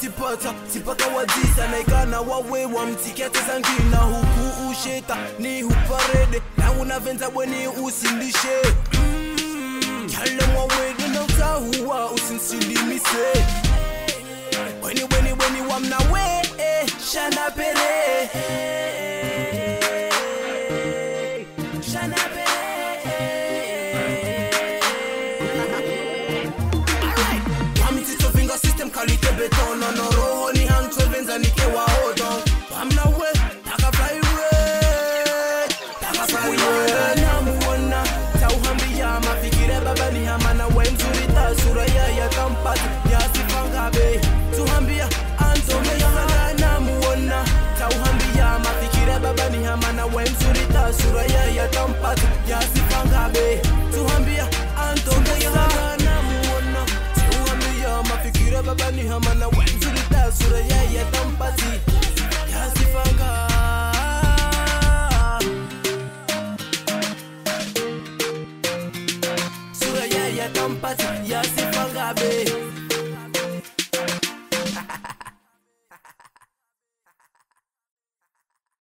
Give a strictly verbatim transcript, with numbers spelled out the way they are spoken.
zipata sipaka wazisa na ikana wawe wa mtikete zangina huku usheta ni huparede na unavenza bweni usindishe mm, yale mwawede na utahuwa usinsilimise weni weni weni wa mnawe eh, shana pere shana pere alright wami tito finger system kalite beton no roho ni hancho venza nikewa